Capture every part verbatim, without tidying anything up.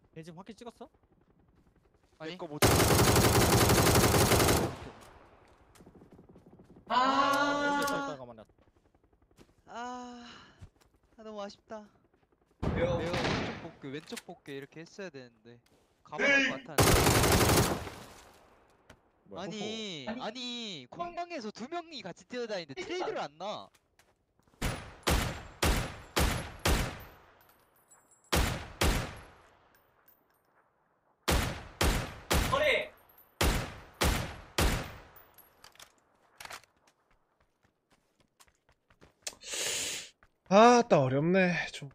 얘 지금 확킬 찍었어? 아니 내거 못 아, 아, 있다가 만났. 아, 아 너무 아쉽다. 왜요? 내가 왼쪽 복귀 왼쪽 복귀 이렇게 했어야 되는데 가만히 같아. 뭐야, 아니 아니. 아니 공방에서 두 명이 같이 뛰어다니는데 트레이드를 안 나. 허리. 아, 따 어렵네. 좀.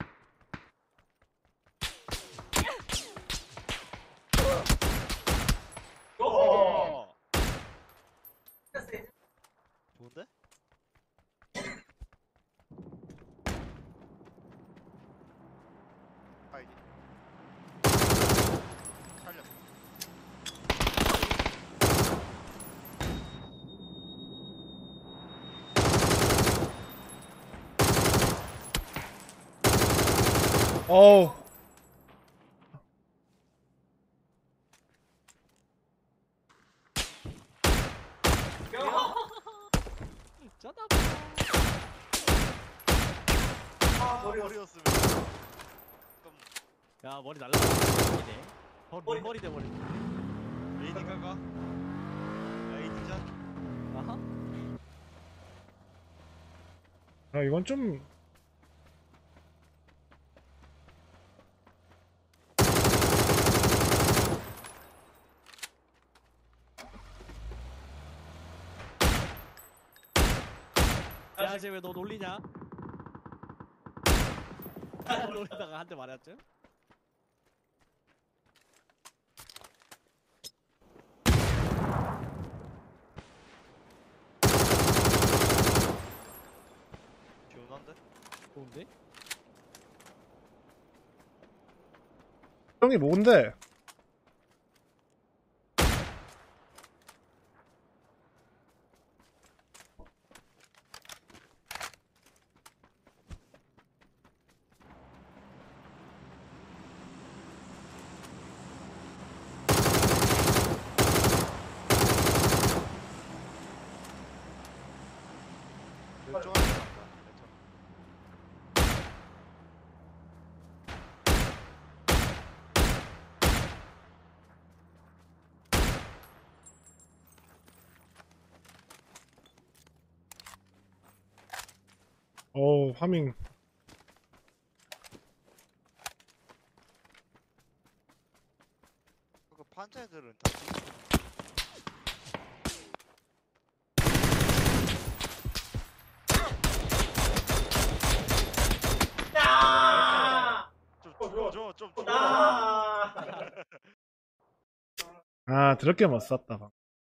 오. 좋은데? 아 이게 살려. 어우. 짜다. 아 머리였으면. 야, 머리 날라가네. 더 머리. 머리 돼 버리. 레이디 가가. 레이디 잔. 아하. 아, 이건 좀. 야, 쟤 왜 너 놀리냐? 놀리다가 한 대 맞았죠? 시원한데? 좋은데? 형이 뭔데? 왼쪽 하나 남았다. 왼쪽. 어우, 파밍. 그 판자들은 다 뒤- 야! 좀 죽어줘 좀 죽어줘. 아! 아, 드럽게 못 쐈다.